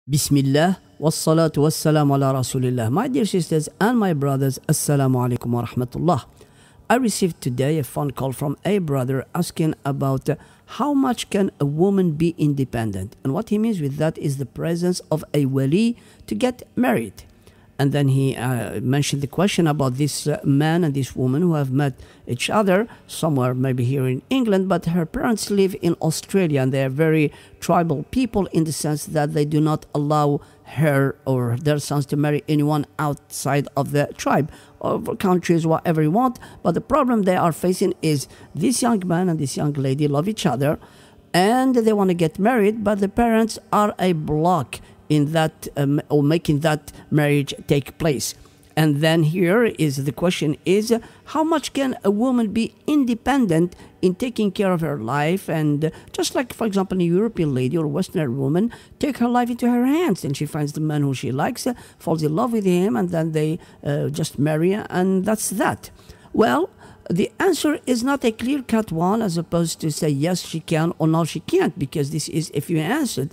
Bismillah, wassalatu wassalamu ala rasulillah. My dear sisters and my brothers, assalamu alaikum wa rahmatullah. I received today a phone call from a brother asking about how much can a woman be independent. And what he means with that is the presence of a wali to get married. And then he mentioned the question about this man and this woman who have met each other somewhere, maybe here in England, but her parents live in Australia and they are very tribal people in the sense that they do not allow her or their sons to marry anyone outside of the tribe or countries, whatever you want. But the problem they are facing is this young man and this young lady love each other and they want to get married, but the parents are a block in that or making that marriage take place. And then here is the question is, how much can a woman be independent in taking care of her life? And just like, for example, a European lady or Western woman take her life into her hands and she finds the man who she likes, falls in love with him, and then they just marry, and that's that. Well, the answer is not a clear-cut one, as opposed to say yes she can or no she can't, because this is if you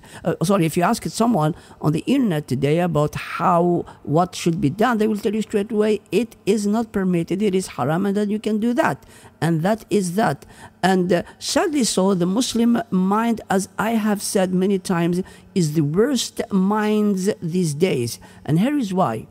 ask someone on the internet today about what should be done, they will tell you straight away it is not permitted, it is haram, and that you can do that, and that is that. And sadly so, the Muslim mind, as I have said many times, is the worst minds these days, and here is why.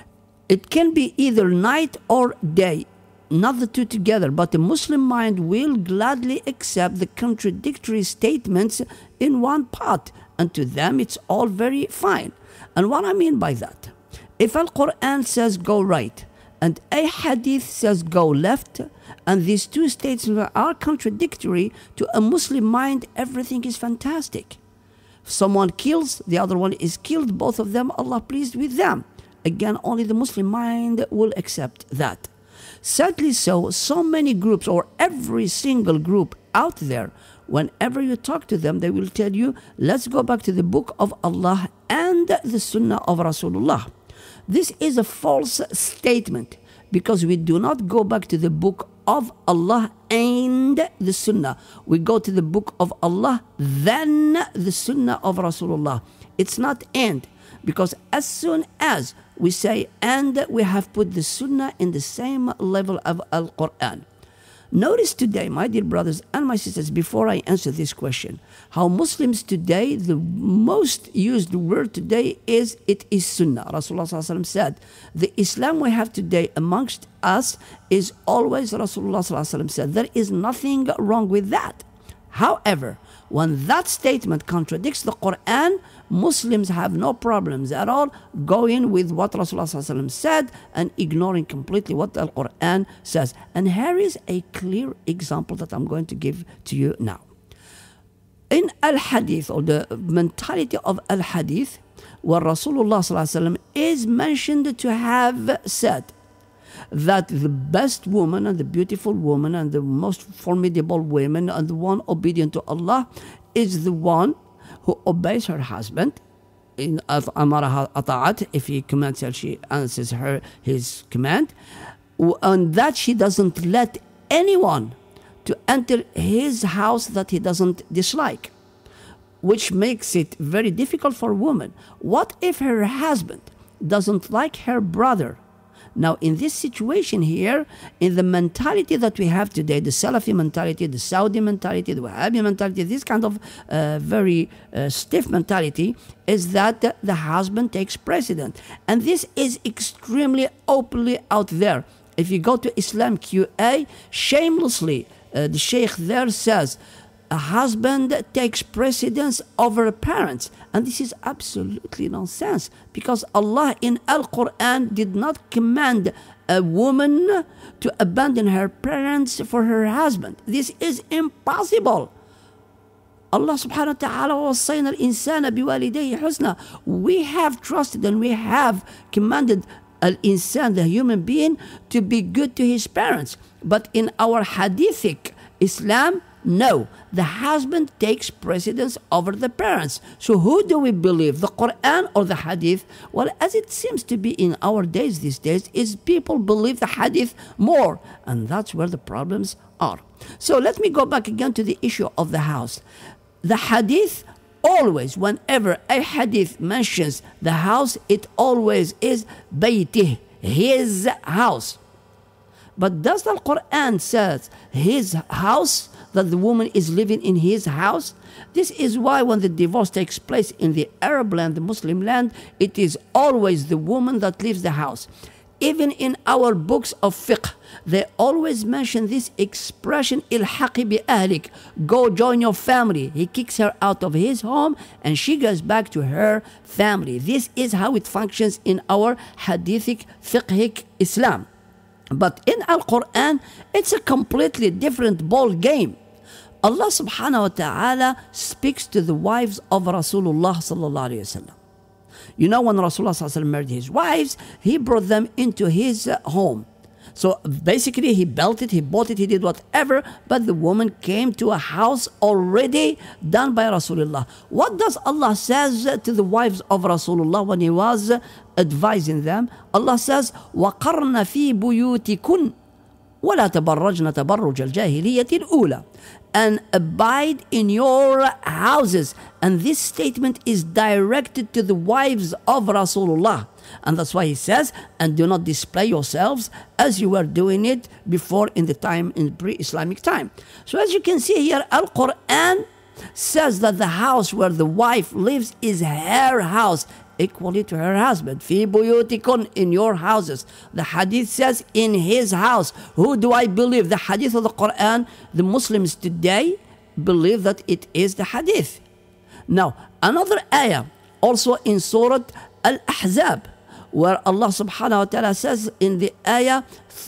It can be either night or day, not the two together, but the Muslim mind will gladly accept the contradictory statements in one pot, and to them it's all very fine. And what I mean by that, if Al-Qur'an says go right and a hadith says go left, and these two statements are contradictory, to a Muslim mind everything is fantastic. If someone kills, the other one is killed, both of them, Allah pleased with them. Again, only the Muslim mind will accept that. Sadly so many groups, or every single group out there, whenever you talk to them, they will tell you, let's go back to the book of Allah and the sunnah of Rasulullah. This is a false statement, because we do not go back to the book of Allah and the sunnah. We go to the book of Allah, then the sunnah of Rasulullah. It's not and, because as soon as we say and, we have put the sunnah in the same level of Al-Qur'an. Notice today, my dear brothers and my sisters, before I answer this question, how Muslims today, the most used word today is, it is sunnah. Rasulullah ﷺ said, the Islam we have today amongst us is always Rasulullah ﷺ said. There is nothing wrong with that. However, when that statement contradicts the Qur'an, Muslims have no problems at all going with what Rasulullah ﷺ said and ignoring completely what the Qur'an says. And here is a clear example that I'm going to give to you now. In Al-Hadith, or the mentality of Al-Hadith, where Rasulullah ﷺ is mentioned to have said that the best woman and the beautiful woman and the most formidable woman and the one obedient to Allah is the one who obeys her husband. In Amaraha Ata'at, if he commands her, she answers his command, and that she doesn't let anyone to enter his house that he doesn't dislike, which makes it very difficult for a woman. What if her husband doesn't like her brother? Now, in this situation here, in the mentality that we have today, the Salafi mentality, the Saudi mentality, the Wahhabi mentality, this kind of very stiff mentality, is that the husband takes precedent. And this is extremely openly out there. If you go to Islam QA, shamelessly, the Sheikh there says, a husband takes precedence over parents. And this is absolutely nonsense, because Allah in Al-Quran did not command a woman to abandon her parents for her husband. This is impossible. Allah subhanahu wa ta'ala وَصَّيْنَا الْإِنسَانَ بِوَالِدَيْهِ حُسْنًا. We have trusted and we have commanded al-insan, the human being, to be good to his parents. But in our hadithic Islam, no, the husband takes precedence over the parents. So who do we believe, the Qur'an or the Hadith? Well, as it seems to be in our days these days, is people believe the Hadith more, and that's where the problems are. So let me go back again to the issue of the house. The Hadith always, whenever a hadith mentions the house, it always is baytih, his house. But does the Qur'an says his house, that the woman is living in his house? This is why when the divorce takes place in the Arab land, the Muslim land, it is always the woman that leaves the house. Even in our books of fiqh, they always mention this expression, ilhaqi bi ahlik, go join your family. He kicks her out of his home and she goes back to her family. This is how it functions in our hadithic, fiqhic Islam. But in Al-Quran, it's a completely different ball game. Allah subhanahu wa ta'ala speaks to the wives of Rasulullah sallallahu alayhi wa sallam. You know, when Rasulullah sallallahu alayhi wa sallam married his wives, he brought them into his home. So basically, he built it, he bought it, he did whatever, but the woman came to a house already done by Rasulullah. What does Allah says to the wives of Rasulullah when he was advising them? Allah says, وَقَرْنَ فِي بُيُوتِكُنْ وَلَا تَبَرَّجْنَ تَبَرُّجَ الْجَاهِلِيَّةِ الْأُولَى, and abide in your houses. And this statement is directed to the wives of Rasulullah. And that's why he says, and do not display yourselves as you were doing it before in the time, in pre-Islamic time. So as you can see here, Al-Quran says that the house where the wife lives is her house, equally to her husband. Fi buyutikun, in your houses. The hadith says in his house. Who do I believe? The hadith of the Quran? The Muslims today believe that it is the hadith. Now, another ayah, also in Surah Al-Ahzab, where Allah subhanahu wa ta'ala says in the ayah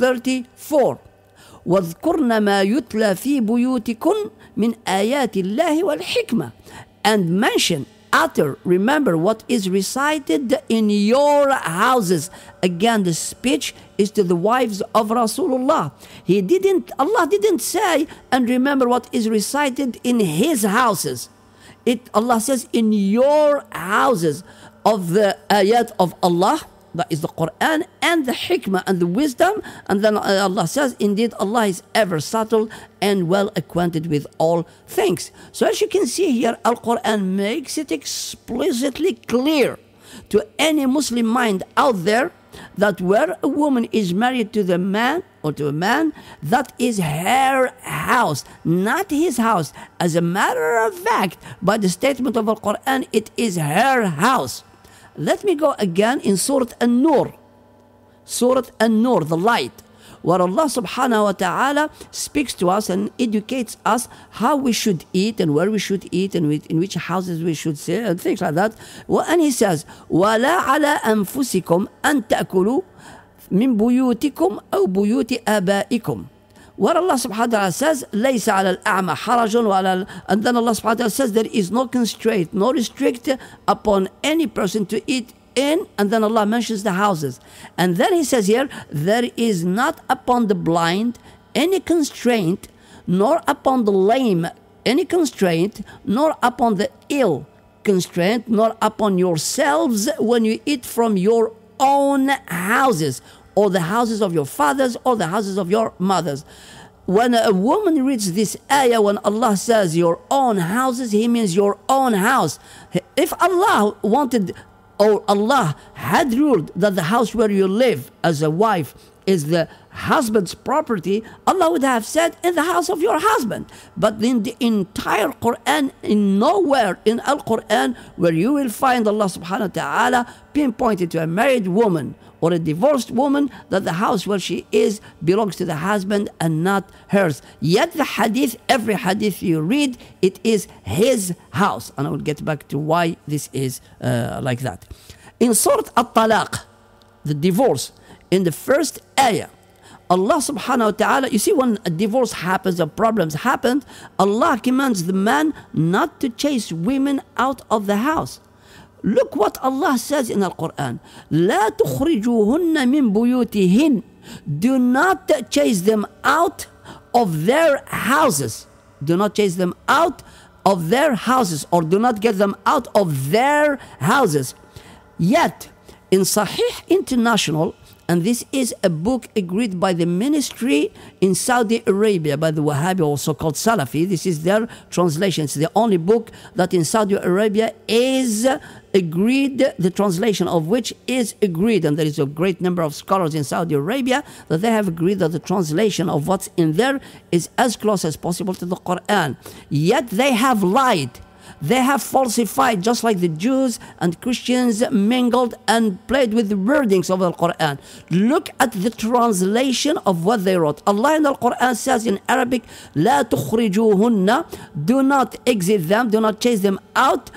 34, وَاذْكُرْنَ مَا يُتْلَى فِي بُيُوتِكُنْ مِنْ آيَاتِ اللَّهِ وَالْحِكْمَةِ, and mention, utter, remember what is recited in your houses. Again, the speech is to the wives of Rasulullah. Allah didn't say, and remember what is recited in his houses. Allah says in your houses, of the ayat of Allah, that is the Qur'an, and the hikmah and the wisdom. And then Allah says, indeed, Allah is ever subtle and well acquainted with all things. So as you can see here, Al-Quran makes it explicitly clear to any Muslim mind out there that where a woman is married to the man or to a man, that is her house, not his house. As a matter of fact, by the statement of Al-Quran, it is her house. Let me go again in Surah An-Nur. Surah An-Nur, the light, where Allah subhanahu wa ta'ala speaks to us and educates us how we should eat and where we should eat and in which houses we should sit and things like that. And He says, وَلَا عَلَىٰ أَنفُسِكُمْ أَن تَأْكُلُوا مِن بُيُوتِكُمْ أَوْ بُيُوتِ آبَائِكُمْ. Where Allah subhanahu wa ta'ala says, لَيْسَ عَلَى الْأَعْمَى حَرَجٌ, and then Allah subhanahu wa ta'ala says there is no constraint, no restrict upon any person to eat in, and then Allah mentions the houses. And then He says here, there is not upon the blind any constraint, nor upon the lame any constraint, nor upon the ill constraint, nor upon yourselves when you eat from your own houses, or the houses of your fathers, or the houses of your mothers. When a woman reads this ayah, when Allah says your own houses, He means your own house. If Allah wanted, or Allah had ruled that the house where you live as a wife is the husband's property, Allah would have said in the house of your husband. But in the entire Quran, in nowhere in Al-Quran where you will find Allah subhanahu wa ta'ala pinpointed to a married woman or a divorced woman that the house where she is belongs to the husband and not hers. Yet the hadith, every hadith you read, it is his house. And I will get back to why this is like that. In Surah At-Talaq, the divorce, in the first ayah, Allah subhanahu wa ta'ala, you see, when a divorce happens or problems happen, Allah commands the man not to chase women out of the house. Look what Allah says in Al-Quran. لا تخرجوهن من بيوتهن. Do not chase them out of their houses. Do not chase them out of their houses, or do not get them out of their houses. Yet, in Sahih International, And this is a book agreed by the ministry in Saudi Arabia, by the Wahhabi, also called Salafi. This is their translation. It's the only book that in Saudi Arabia is agreed, the translation of which is agreed. And there is a great number of scholars in Saudi Arabia that they have agreed that the translation of what's in there is as close as possible to the Qur'an. Yet they have lied. They have falsified, just like the Jews and Christians mingled and played with the wordings of the Quran. Look at the translation of what they wrote. Allah in the Quran says in Arabic, لا تخرجوهن, do not exit them, do not chase them out,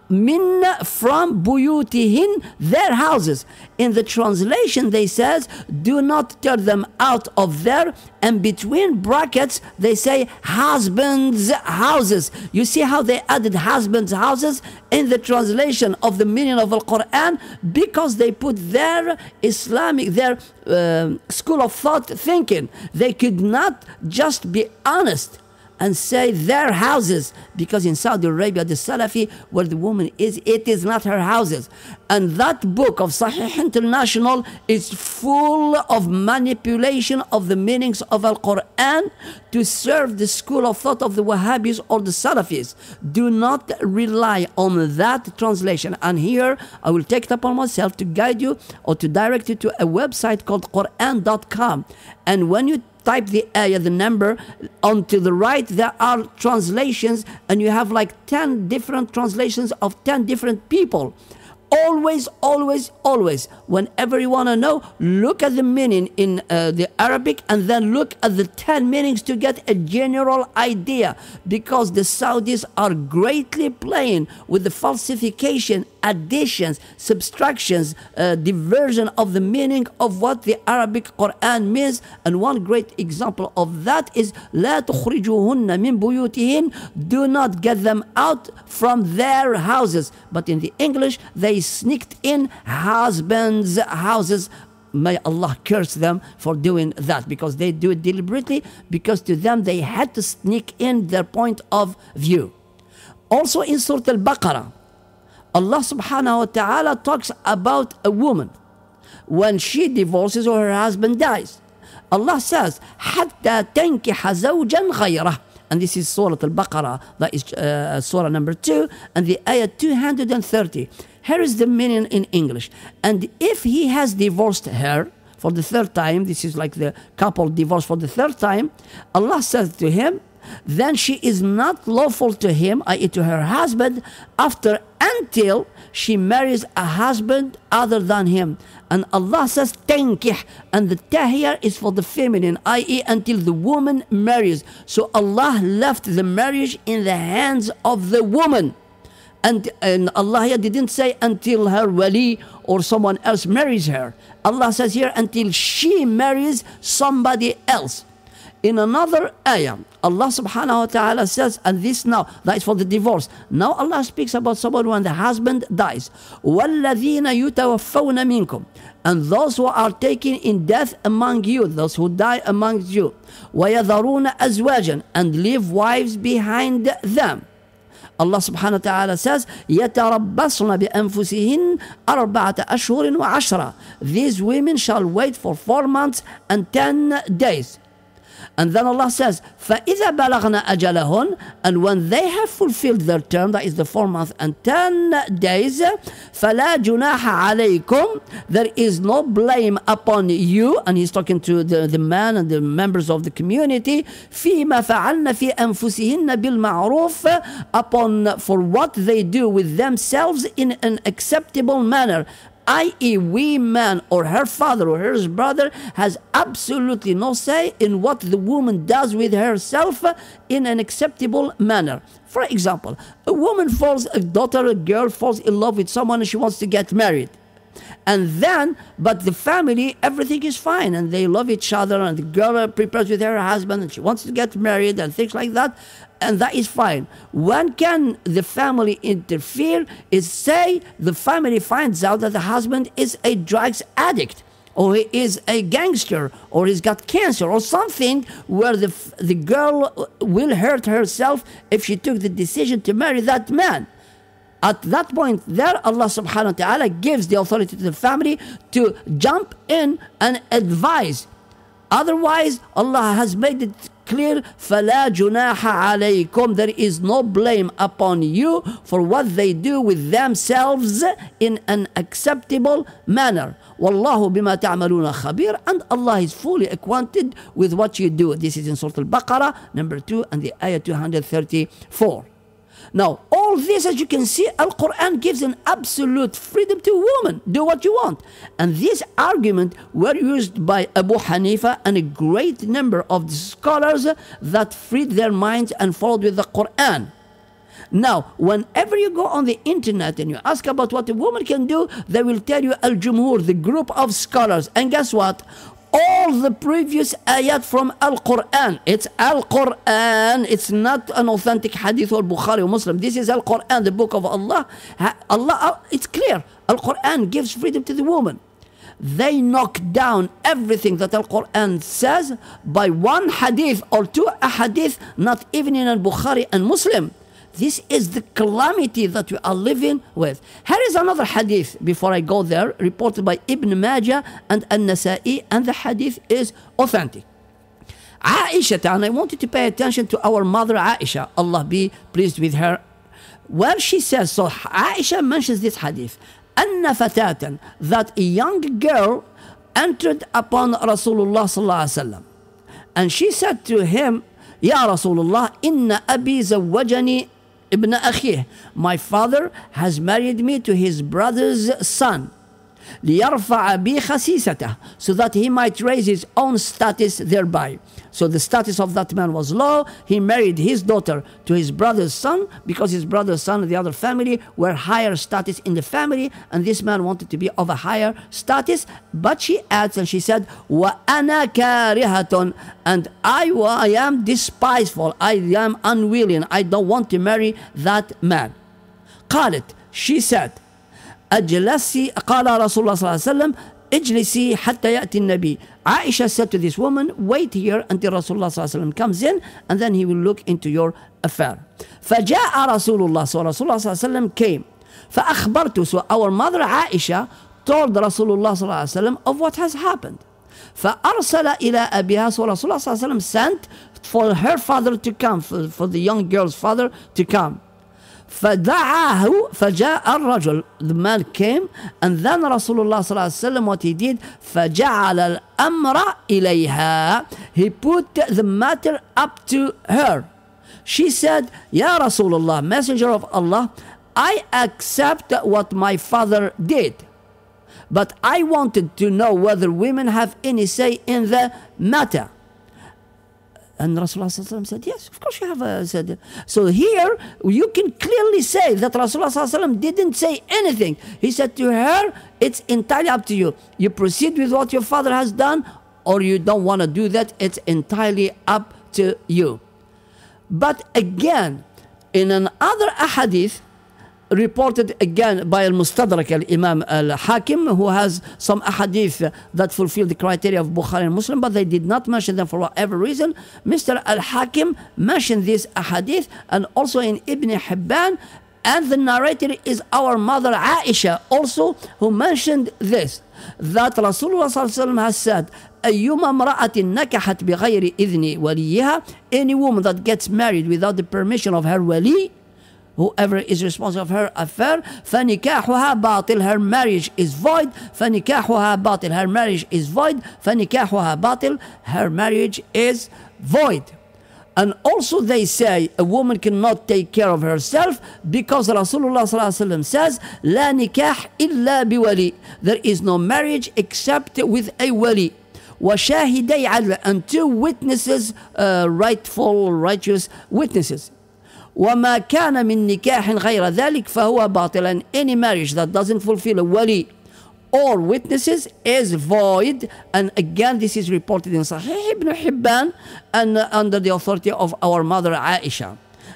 from buyutihin, their houses. In the translation they says, do not turn them out of there, and between brackets they say husbands' houses. You see how they added husbands' houses in the translation of the meaning of the Quran, because they put their Islamic, their school of thought thinking. They could not just be honest and say their houses, because in Saudi Arabia, the Salafi, where the woman is, it is not her houses. And that book of Sahih International is full of manipulation of the meanings of Al-Quran to serve the school of thought of the Wahhabis or the Salafis. Do not rely on that translation. And here, I will take it upon myself to guide you or to direct you to a website called Qur'aan.com. And when you type the ayah, the number, on to the right, there are translations, and you have like 10 different translations of 10 different people. Always, always, always, whenever you want to know, look at the meaning in the Arabic, and then look at the 10 meanings to get a general idea, because the Saudis are greatly playing with the falsification, additions, subtractions, diversion of the meaning of what the Arabic Quran means. And one great example of that is لا تخرجوهن من بيوتهن, do not get them out from their houses. But in the English, they sneaked in husbands' houses. May Allah curse them for doing that, because they do it deliberately, because to them they had to sneak in their point of view. Also in Surah Al-Baqarah, Allah subhanahu wa ta'ala talks about a woman when she divorces or her husband dies. Allah says, حَتَّى تَنْكِحَ زَوْجًا غَيْرَهُ. And this is Surah Al-Baqarah, that is Surah number 2, and the ayah 230. Here is the meaning in English. And if he has divorced her for the third time, this is like the couple divorced for the third time, Allah says to him, then she is not lawful to him, i.e. to her husband, until she marries a husband other than him. And Allah says tankih, and the ta here is for the feminine, i.e. until the woman marries. So Allah left the marriage in the hands of the woman. And Allah here didn't say until her wali or someone else marries her. Allah says here until she marries somebody else. In another ayah, Allah subhanahu wa ta'ala says, and this now, that is for the divorce. Now Allah speaks about someone when the husband dies. وَالَّذِينَ يُتَوَفَّوْنَ مِنْكُمْ, and those who are taken in death among you, those who die among you. وَيَذَرُونَ أَزْوَاجًا, and leave wives behind them. Allah subhanahu wa ta'ala says, يَتَرَبَّصْنَ بِأَنفُسِهِنْ أَرْبَعَةَ أَشْهُرٍ وَعَشْرًا. These women shall wait for 4 months and 10 days. And then Allah says, فَإِذَا بَلَغْنَا أَجَلَهُنْ, and when they have fulfilled their term, that is the 4 months and 10 days, فَلَا جُنَاحَ عَلَيْكُمْ, there is no blame upon you, and he's talking to the man and the members of the community, فِيمَا فَعَلْنَ فِي أَنفُسِهِنَّ بِالْمَعْرُوفِ, upon for what they do with themselves in an acceptable manner. I.e., we man or her father or her brother has absolutely no say in what the woman does with herself in an acceptable manner. For example, a woman a daughter, a girl falls in love with someone and she wants to get married. And then, but the family, everything is fine and they love each other, and the girl prepares with her husband and she wants to get married and things like that. And that is fine. When can the family interfere is say the family finds out that the husband is a drugs addict, or he is a gangster, or he's got cancer or something, where the girl will hurt herself if she took the decision to marry that man. At that point there, Allah subhanahu wa ta'ala gives the authority to the family to jump in and advise. Otherwise, Allah has made it clear, فَلَا جُنَاحَ عَلَيْكُمْ, there is no blame upon you for what they do with themselves in an acceptable manner. وَاللَّهُ بِمَا تَعْمَلُونَ خَبِيرٌ, and Allah is fully acquainted with what you do. This is in Surah Al-Baqarah, number 2, and the ayah 234. Now, all this, as you can see, Al-Quran gives an absolute freedom to women. Do what you want. And these arguments were used by Abu Hanifa and a great number of the scholars that freed their minds and followed with the Quran. Now, whenever you go on the internet and you ask about what a woman can do, they will tell you Al-Jumhur, the group of scholars. And guess what? All the previous ayat from Al-Quran. It's Al-Quran. It's not an authentic hadith or Bukhari or Muslim. This is Al-Quran, the book of Allah. It's clear. Al-Quran gives freedom to the woman. They knock down everything that Al-Quran says by one hadith or two hadith, not even in Al-Bukhari and Muslim. This is the calamity that we are living with. Here is another hadith, before I go there, reported by Ibn Majah and An-Nasa'i, and the hadith is authentic. Aisha, and I want you to pay attention to our mother Aisha, Allah be pleased with her, where she says, so Aisha mentions this hadith, Anna fatatan, that a young girl entered upon Rasulullah sallallahu alaihi wasallam, and she said to him, Ya Rasulullah, inna abi zawwajani ibn akhih, my father has married me to his brother's son, ليرفع بي خسيسته, so that he might raise his own status thereby. So the status of that man was low. He married his daughter to his brother's son because his brother's son and the other family were higher status in the family, and this man wanted to be of a higher status. But she adds, and she said, وَأَنَا كَارِهَةٌ, and I am despiseful, I am unwilling, I don't want to marry that man. قالت, she said, أجلسي, قال رسول الله صلى الله عليه وسلم اجلسي حتى يأتي النبي. Aisha said to this woman, wait here until Rasulullah صلى الله عليه وسلم comes in, and then he will look into your affair. فجاء رسول الله, so Rasulullah صلى الله عليه وسلم came. فأخبرته, so our mother Aisha told Rasulullah صلى الله عليه وسلم of what has happened. فأرسل إلى أبيها, so Rasulullah صلى الله عليه وسلم sent for her father to come, for the young girl's father to come. فدعاه فجاء الرجل, the man came, and then Rasulullah صلى الله عليه وسلم, what he did, فجعل الأمر إليها, he put the matter up to her. She said, Ya Rasulullah, messenger of Allah, I accept what my father did, but I wanted to know whether women have any say in the matter. And Rasulullah said, yes, of course you have said. So here you can clearly say that Rasulullah didn't say anything. He said to her, it's entirely up to you. You proceed with what your father has done, or you don't want to do that. It's entirely up to you. But again, in another ahadith, reported again by Al-Mustadrak al-Imam al-Hakim, who has some ahadith that fulfill the criteria of Bukhari and Muslim, but they did not mention them for whatever reason. Mr. al-Hakim mentioned this ahadith, and also in Ibn Hibban, and the narrator is our mother Aisha also, who mentioned this, that Rasulullah has said, أيما امرأة نكحت بغير إذن وليها, any woman that gets married without the permission of her wali, whoever is responsible for her affair, فَنِكَاحُهَا بَاطِل, her marriage is void. فَنِكَاحُهَا بَاطِل, her marriage is void. فَنِكَاحُهَا بَاطِل, her marriage is void. And also they say a woman cannot take care of herself because Rasulullah says, لا نكاح إلا بولي, there is no marriage except with a wali. وشاهدي عدل, and two witnesses, rightful, righteous witnesses. وما كان من نكاح غير ذلك فهو باطل, and any marriage that doesn't fulfill a wali or witnesses is void. And again, this is reported in Sahih Ibn Hibban and under the authority of our mother Aisha.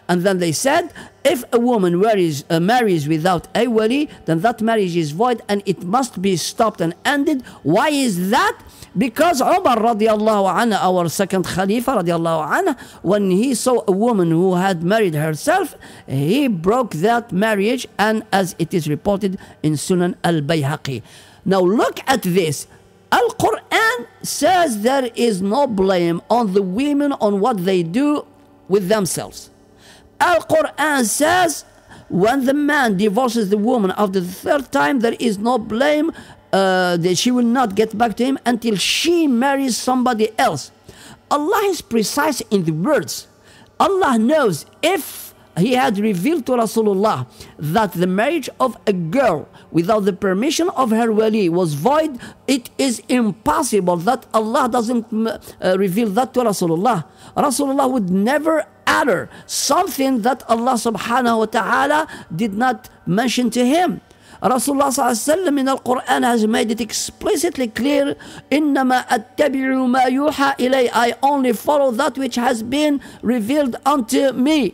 And then they said, if a woman marries without a wali, then that marriage is void and it must be stopped and ended. Why is that? Because Umar radiallahu anhu, our second Khalifa radiallahu anhu, when he saw a woman who had married herself, he broke that marriage, and as it is reported in Sunan al-Bayhaqi. Now look at this. Al-Qur'an says there is no blame on the women on what they do with themselves. Al-Qur'an says when the man divorces the woman after the third time, there is no blame. That she will not get back to him until she marries somebody else. Allah is precise in the words. Allah knows if He had revealed to Rasulullah that the marriage of a girl without the permission of her wali was void, it is impossible that Allah doesn't reveal that to Rasulullah. Rasulullah would never utter something that Allah subhanahu wa ta'ala did not mention to him. Rasulullah sallallahu in Al-Quran has made it explicitly clear, إِنَّمَا أَتَّبِعُ مَا يُوحَى إِلَيْهِ, I only follow that which has been revealed unto me.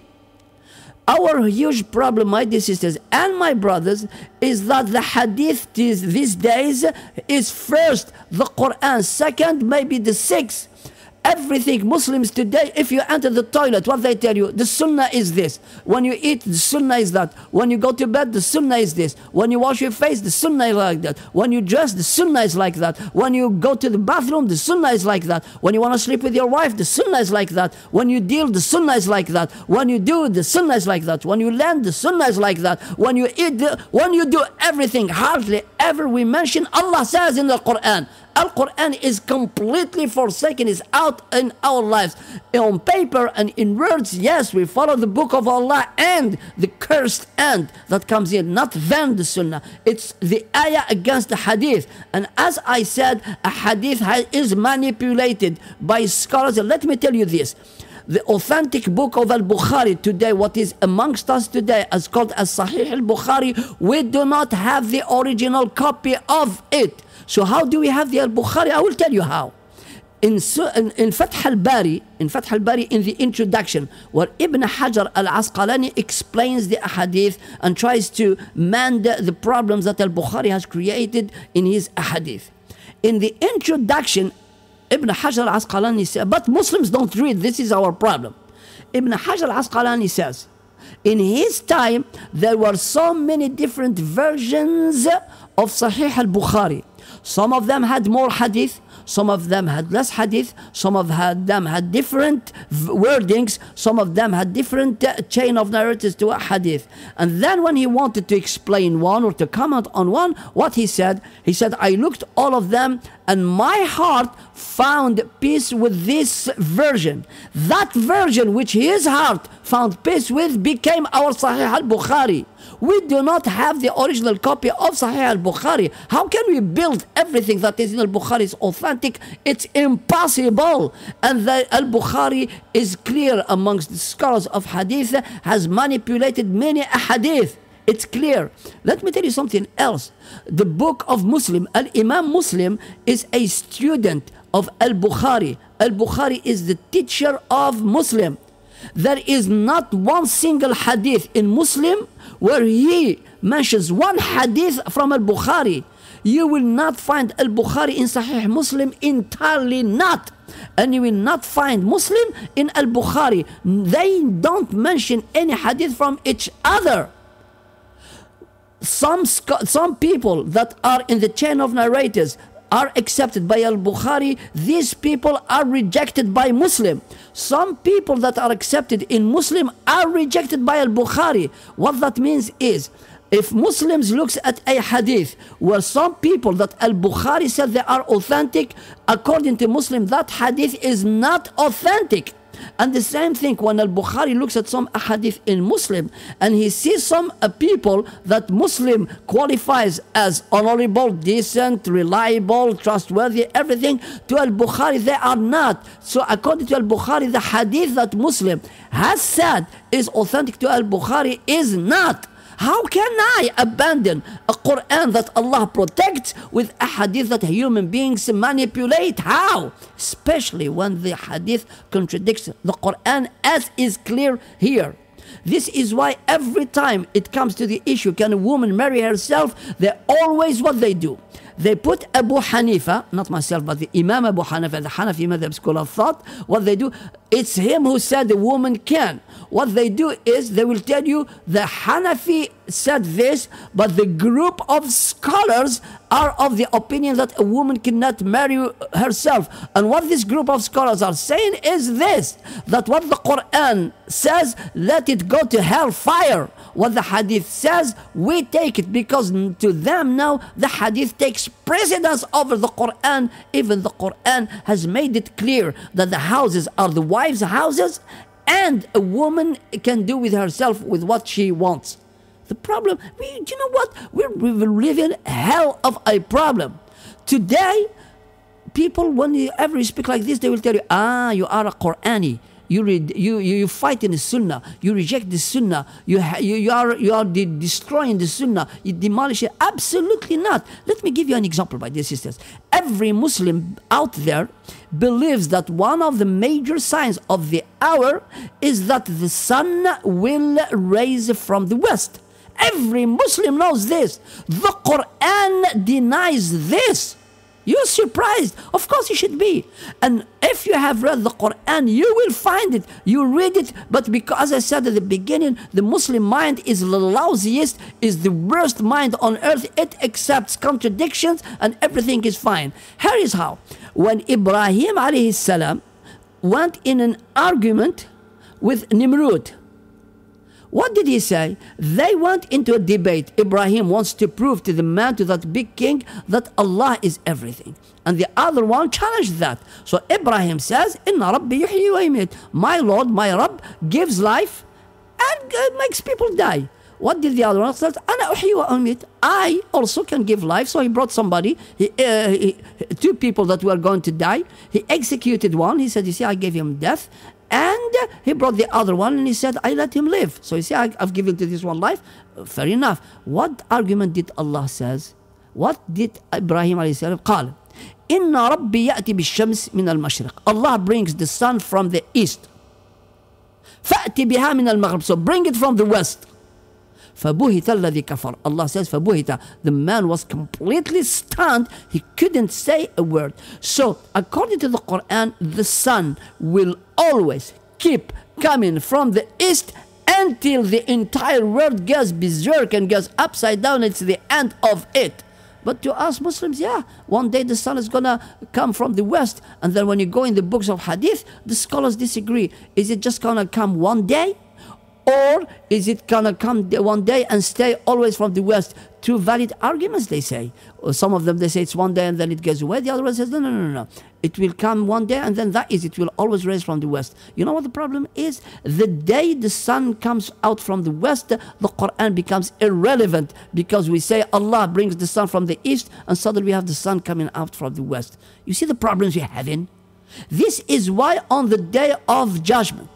Our huge problem, my dear sisters and my brothers, is that the hadith these days is first the Quran, second maybe the sixth. Everything Muslims today, if you enter the toilet, what they tell you, the sunnah is this. When you eat, the sunnah is that. When you go to bed, the sunnah is this. When you wash your face, the sunnah is like that. When you dress, the sunnah is like that. When you go to the bathroom, the sunnah is like that. When you want to sleep with your wife, the sunnah is like that. When you deal, the sunnah is like that. When you do, the sunnah is like that. When you land, the sunnah is like that. When you eat, when you do everything, hardly ever we mention Allah says in the Quran. Al-Quran is completely forsaken, is out in our lives. On paper and in words, yes, we follow the book of Allah and the cursed end that comes in, not then the sunnah. It's the ayah against the hadith. And as I said, a hadith is manipulated by scholars. Let me tell you this. The authentic book of Al-Bukhari today, what is amongst us today, is called as Sahih Al-Bukhari. We do not have the original copy of it. So how do we have the Al-Bukhari? I will tell you how. In Fath al-Bari, in the introduction, where Ibn Hajar al-Asqalani explains the ahadith and tries to mend the problems that Al-Bukhari has created in his ahadith. In the introduction, Ibn Hajar al-Asqalani says, but Muslims don't read, this is our problem. Ibn Hajar al-Asqalani says, in his time, there were so many different versions of Sahih al-Bukhari. Some of them had more hadith, some of them had less hadith, some of them had different wordings, some of them had different chain of narratives to a hadith. And then when he wanted to explain one or to comment on one, what he said, I looked all of them and my heart found peace with this version. That version which his heart found peace with became our Sahih al-Bukhari. We do not have the original copy of Sahih al-Bukhari. How can we build everything that is in al-Bukhari is authentic? It's impossible. And the al-Bukhari is clear amongst the scholars of hadith, has manipulated many hadith. It's clear. Let me tell you something else. The book of Muslim, Al-Imam Muslim, is a student of Al-Bukhari. Al-Bukhari is the teacher of Muslim. There is not one single hadith in Muslim where he mentions one hadith from Al-Bukhari. You will not find Al-Bukhari in Sahih Muslim, entirely not. And you will not find Muslim in Al-Bukhari. They don't mention any hadith from each other. Some people that are in the chain of narrators are accepted by Al-Bukhari. These people are rejected by Muslim. Some people that are accepted in Muslim are rejected by Al-Bukhari. What that means is, if Muslims looks at a hadith where some people that Al-Bukhari said they are authentic, according to Muslim, that hadith is not authentic. And the same thing when Al-Bukhari looks at some hadith in Muslim and he sees some people that Muslim qualifies as honorable, decent, reliable, trustworthy, everything, to Al-Bukhari they are not. So according to Al-Bukhari, the hadith that Muslim has said is authentic to Al-Bukhari is not. How can I abandon a Qur'an that Allah protects with a hadith that human beings manipulate? How? Especially when the hadith contradicts the Qur'an, as is clear here. This is why every time it comes to the issue, can a woman marry herself, they always, what they do, they put Abu Hanifa, not myself, but the Imam Abu Hanifa, the Hanafi Madhab school of thought, what they do, it's him who said the woman can. What they do is, they will tell you, the Hanafi said this, but the group of scholars are of the opinion that a woman cannot marry herself. And what this group of scholars are saying is this, that what the Qur'an says, let it go to hellfire. What the hadith says, we take it, because to them now, the hadith takes precedence over the Qur'an. Even the Qur'an has made it clear that the houses are the wives' houses, and a woman can do with herself with what she wants. The problem, you know what? We're living hell of a problem. Today, people, when you ever speak like this, they will tell you, you are a Qur'ani. You fight in the Sunnah. You reject the Sunnah. You are destroying the Sunnah. You demolish it. Absolutely not. Let me give you an example, my dear sisters. Every Muslim out there believes that one of the major signs of the hour is that the sun will rise from the west. Every Muslim knows this. The Qur'an denies this. You're surprised. Of course you should be. And if you have read the Qur'an, you will find it. You read it, but because, as I said at the beginning, the Muslim mind is the lousiest, is the worst mind on earth. It accepts contradictions and everything is fine. Here is how. When Ibrahim alayhi salam went in an argument with Nimrud, what did he say? They went into a debate. Ibrahim wants to prove to the man, to that big king, that Allah is everything. And the other one challenged that. So Ibrahim says, Inna Rabbi yuhyi wa yumeet. My Lord, my Rabb, gives life and makes people die. What did the other one say? Ana uhyi wa umeet. I also can give life. So he brought somebody, two people that were going to die. He executed one. He said, you see, I gave him death. And he brought the other one and he said, I let him live. So you see, I've given to this one life. Fair enough. What argument did Allah says? What did Ibrahim alayhi salam قال إن ربي يأتي بالشمس من المشرق. Allah brings the sun from the east. فأتي بها من المغرب. So bring it from the west. فبهت الذي كفر. Allah says فبهت. The man was completely stunned. He couldn't say a word. So according to the Quran, the sun will always keep coming from the east until the entire world goes berserk and goes upside down. It's the end of it. But to us Muslims, yeah, one day the sun is gonna come from the west. And then when you go in the books of hadith, the scholars disagree. Is it just gonna come one day? Or is it gonna come one day and stay always from the west? Two valid arguments, they say. Or some of them, they say it's one day and then it goes away. The other one says, no. It will come one day and then that is, it will always rise from the west. You know what the problem is? The day the sun comes out from the west, the Quran becomes irrelevant, because we say Allah brings the sun from the east and suddenly we have the sun coming out from the west. You see the problems we're having? This is why on the day of judgment,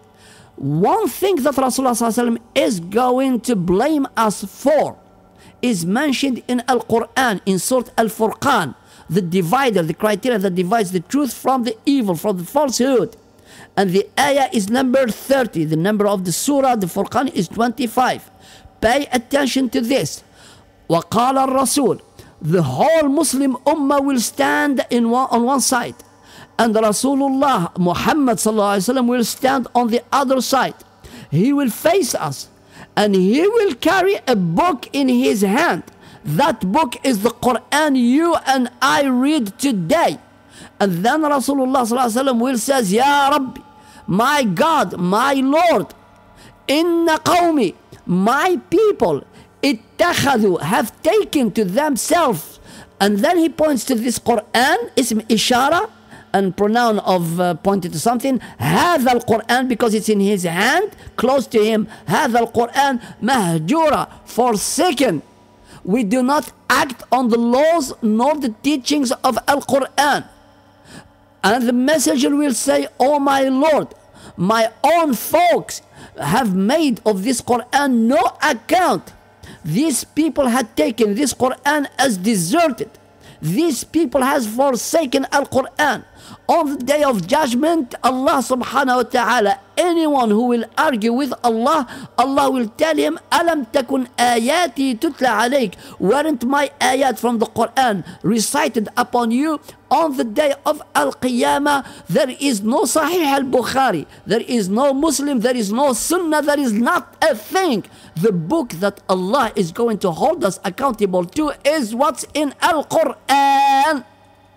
one thing that Rasulullah is going to blame us for is mentioned in Al-Quran, in Surah Al-Furqan, the divider, the criteria that divides the truth from the evil, from the falsehood. And the ayah is number 30. The number of the surah, the Furqan, is 25. Pay attention to this. وَقَالَ الرَّسُولُ. The whole Muslim ummah will stand on one side. And Rasulullah Muhammad sallallahu alaihi wasallam will stand on the other side. He will face us and he will carry a book in his hand. That book is the Quran you and I read today. And then Rasulullah sallallahu alaihi wasallam will say, Ya Rabbi, my God, my Lord, inna qawmi, my people, ittakhadhu, have taken to themselves. And then he points to this Quran, ism ishara, and pronoun of pointed to something. هذا القرآن, because it's in his hand, close to him. هذا القرآن مهجورا, forsaken. We do not act on the laws nor the teachings of Al-Quran. And the messenger will say, oh my Lord, my own folks have made of this Quran no account. These people had taken this Quran as deserted. These people has forsaken Al-Quran. On the day of judgment, Allah subhanahu wa ta'ala, anyone who will argue with Allah, Allah will tell him, Alam takun ayati tutla alayk. Weren't my ayat from the Qur'an recited upon you? On the day of Al-Qiyamah, there is no Sahih al-Bukhari, there is no Muslim, there is no Sunnah, there is not a thing. The book that Allah is going to hold us accountable to is what's in Al-Qur'an.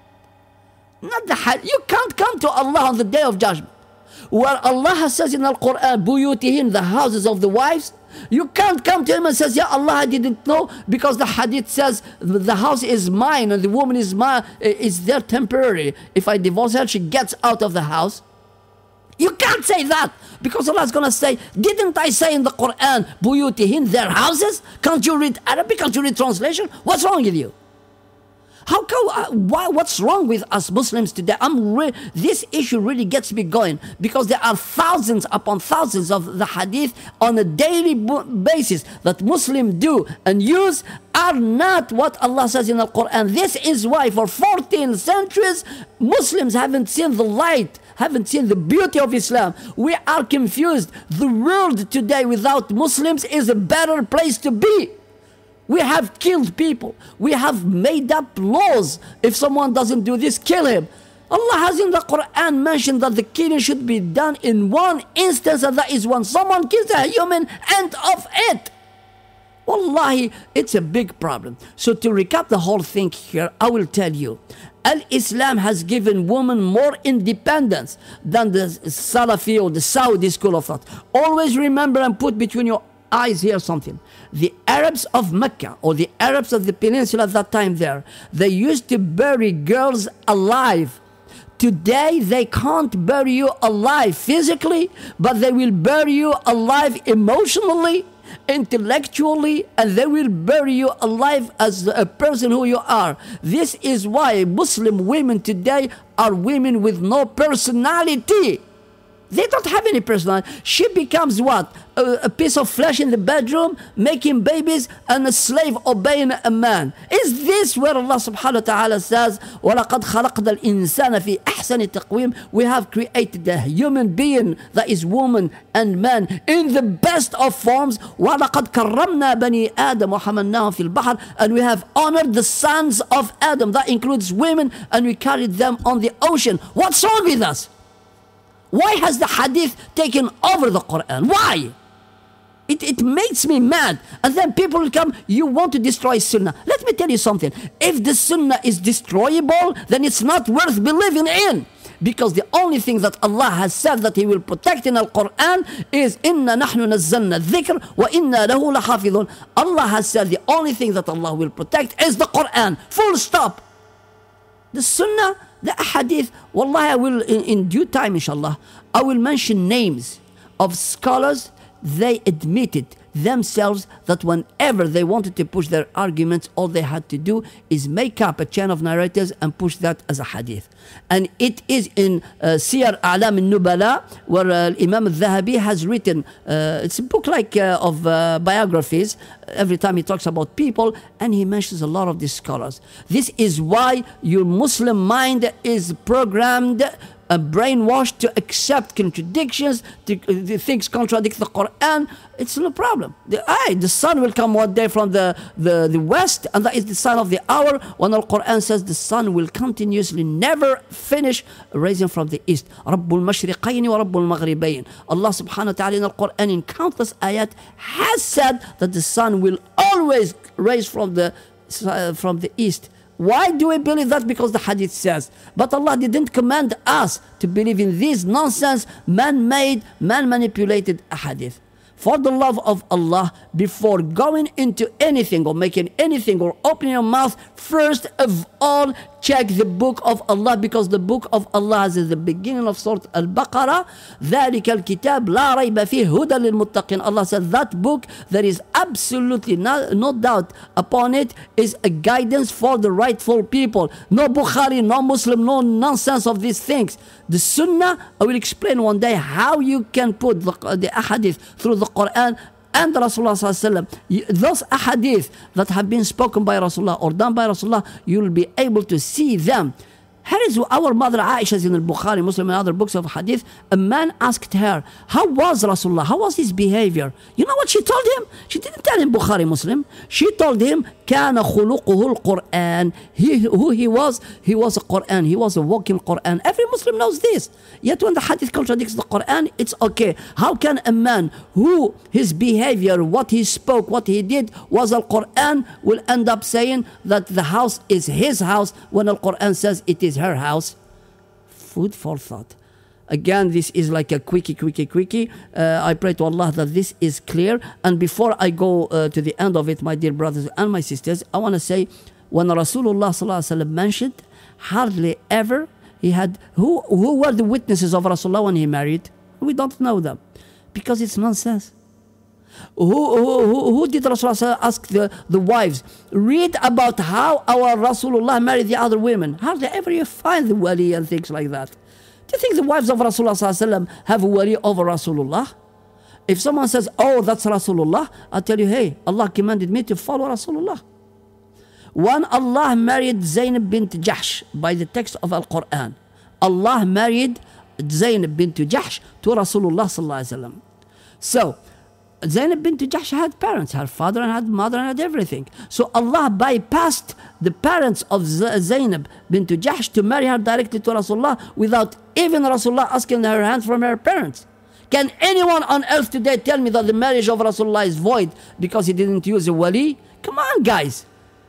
Not the hadith. You can't come to Allah on the day of judgment. Where Allah says in Al-Quran, Buyutihin, the houses of the wives, you can't come to him and says, Ya Allah, I didn't know, because the hadith says the house is mine and the woman is there temporary. If I divorce her, she gets out of the house. You can't say that, because Allah is going to say, didn't I say in the Quran, Buyutihin, their houses? Can't you read Arabic? Can't you read translation? What's wrong with you? How come, what's wrong with us Muslims today? This issue really gets me going, because there are thousands upon thousands of the hadith on a daily basis that Muslims do and use are not what Allah says in the Quran. This is why for 14 centuries Muslims haven't seen the light, haven't seen the beauty of Islam. We are confused. The world today without Muslims is a better place to be. We have killed people. We have made up laws. If someone doesn't do this, kill him. Allah has in the Quran mentioned that the killing should be done in one instance, and that is when someone kills a human, end of it. Wallahi, it's a big problem. So to recap the whole thing here, I will tell you, Al-Islam has given women more independence than the Salafi or the Saudi school of thought. Always remember and put between your eyes here something. The Arabs of Mecca, or the Arabs of the peninsula at that time there, they used to bury girls alive. Today they can't bury you alive physically, but they will bury you alive emotionally, intellectually, and they will bury you alive as a person who you are. This is why Muslim women today are women with no personality. They don't have any personality. She becomes what? A piece of flesh in the bedroom, making babies, and a slave obeying a man. Is this where Allah subhanahu wa ta'ala says, وَلَقَدْ خَلَقْنَا الْإِنسَانَ فِي أَحْسَنِ تَقْوِيمٍ? We have created a human being that is woman and man in the best of forms. وَلَقَدْ كَرَّمْنَا بَنِي آدَمَ وَحَمَلْنَاهُمْ فِي الْبَحْرِ. And we have honored the sons of Adam. That includes women, and we carried them on the ocean. What's wrong with us? Why has the hadith taken over the Quran? Why? It makes me mad. And then people will come, you want to destroy Sunnah. Let me tell you something. If the Sunnah is destroyable, then it's not worth believing in. Because the only thing that Allah has said that He will protect in Al-Quran is إِنَّا نَحْنُ نَزَّلْنَا الذِّكْرَ وَإِنَّا لَهُ لَحَافِظُونَ. Allah has said the only thing that Allah will protect is the Quran. Full stop. The Sunnah, the Ahadith, Wallahi, I will, in due time, inshallah, I will mention names of scholars. They admitted themselves that whenever they wanted to push their arguments, all they had to do is make up a chain of narrators and push that as a hadith. And it is in Siyar A'lam al-Nubala, where Imam al-Dhahabi has written, it's a book like of biographies. Every time he talks about people, and he mentions a lot of these scholars. This is why your Muslim mind is programmed, brainwashed to accept contradictions, the things contradict the Quran. It's no problem. The sun will come one day from the west, and that is the sign of the hour, when the Quran says the sun will continuously never finish rising from the east. Rabbul Mashriqayn wa Rabbul Maghribayn. Allah subhanahu wa ta'ala in the Quran in countless ayat has said that the sun will always rise from the east. Why do we believe that? Because the hadith says. But Allah didn't command us to believe in these nonsense, man-made, man-manipulated hadith. For the love of Allah, before going into anything or making anything or opening your mouth, first of all, check the book of Allah, because the book of Allah is at the beginning of Surah Al-Baqarah. ذَلِكَ الْكِتَابِ لَا رَيْبَ فِيهِ هُدًى لِلْمُتَّقِينَ. Allah said that book, there is absolutely no doubt upon it, is a guidance for the rightful people. No Bukhari, no Muslim, no nonsense of these things. The Sunnah, I will explain one day how you can put the ahadith through the Quran and Rasulullah sallallahu alaihi wasallam. Those ahadith that have been spoken by Rasulullah or done by Rasulullah, you will be able to see them Here is our mother Aisha in al-Bukhari, Muslim, and other books of hadith. A man asked her, how was Rasulullah? How was his behavior? You know what she told him? She didn't tell him Bukhari, Muslim. She told him, كَانَ خُلُقُهُ الْقُرْآنِ. Who he was a Qur'an. He was a walking Qur'an. Every Muslim knows this. Yet when the hadith contradicts the Qur'an, it's okay. How can a man who his behavior, what he spoke, what he did was al-Qur'an, will end up saying that the house is his house when al-Qur'an says it is her house? Food for thought. Again, this is like a quickie. I pray to Allah that this is clear. And before I go to the end of it, my dear brothers and my sisters, I want to say, when Rasulullah ﷺ mentioned, hardly ever he had, who were the witnesses of Rasulullah when he married? We don't know them, because it's nonsense. Who did Rasulullah ask the wives? Read about how our Rasulullah married the other women. Hardly ever you find the wali and things like that. Do you think the wives of Rasulullah have a wali over Rasulullah? If someone says, oh, that's Rasulullah, I tell you, hey, Allah commanded me to follow Rasulullah. When Allah married Zaynab bint Jahsh by the text of Al-Qur'an, Allah married Zaynab bint Jahsh to Rasulullah sallallahu alaihi wasallam. So, Zaynab bint Jahsh had parents, her father and had mother and had everything. So Allah bypassed the parents of Zaynab bint Jahsh to marry her directly to Rasulullah without even Rasulullah asking her hand from her parents. Can anyone on earth today tell me that the marriage of Rasulullah is void because he didn't use a wali? Come on, guys.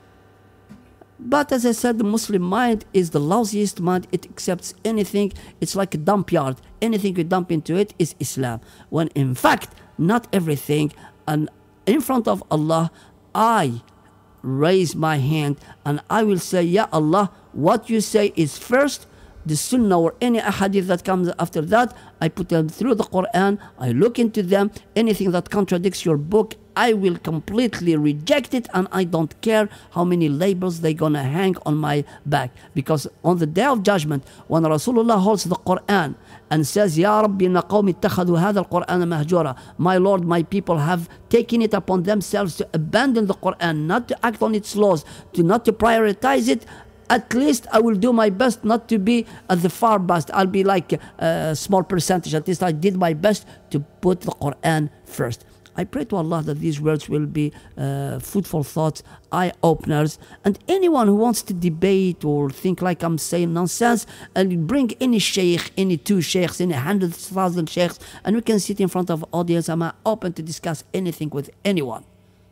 But as I said, the Muslim mind is the lousiest mind. It accepts anything. It's like a dump yard. Anything you dump into it is Islam. When in fact, not everything. And in front of Allah, I raise my hand and I will say, Ya Allah, what you say is first. The sunnah or any ahadith that comes after that, I put them through the Qur'an, I look into them. Anything that contradicts your book, I will completely reject it, and I don't care how many labels they're gonna hang on my back. Because on the day of judgment, when Rasulullah holds the Qur'an and says, Ya Rabbi inna qawmi ittakhadhu hadha al-Qur'ana mahjura, my Lord, my people have taken it upon themselves to abandon the Qur'an, not to act on its laws, not to prioritize it. At least I will do my best not to be at the far best. I'll be like a small percentage. At least I did my best to put the Qur'an first. I pray to Allah that these words will be food for thought, eye-openers. And anyone who wants to debate or think like I'm saying nonsense, and bring any sheikh, any two sheikhs, any 100,000 sheikhs, and we can sit in front of audience. I'm open to discuss anything with anyone.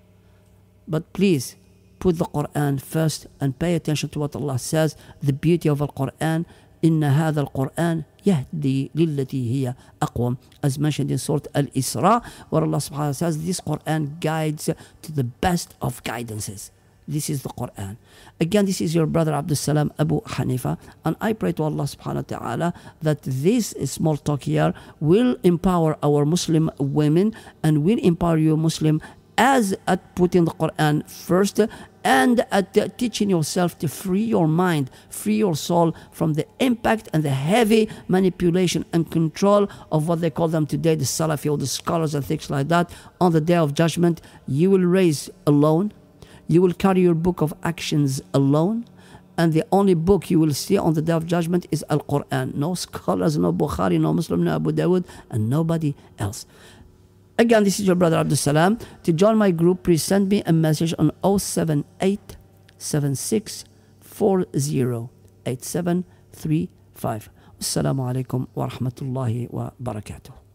But please, put the Qur'an first and pay attention to what Allah says. The beauty of the Qur'an, Inna hadha al-Qur'an yahdi lillati hiya aqwam, as mentioned in Surah Al-Isra, where Allah subhanahu wa ta'ala says this Qur'an guides to the best of guidances. This is the Qur'an. Again, this is your brother Abdul Salam Abu Hanifa, and I pray to Allah subhanahu wa ta'ala that this small talk here will empower our Muslim women and will empower you Muslim as at putting the Qur'an first, and at teaching yourself to free your mind, free your soul from the impact and the heavy manipulation and control of what they call them today, the Salafi or the scholars and things like that. On the day of judgment, you will raise alone. You will carry your book of actions alone. And the only book you will see on the day of judgment is Al-Qur'an. No scholars, no Bukhari, no Muslim, no Abu Dawud, and nobody else. Again, this is your brother Abdul Salam. To join my group, please send me a message on 078 76 40 8735. Assalamu alaikum wa rahmatullahi wa barakatuh.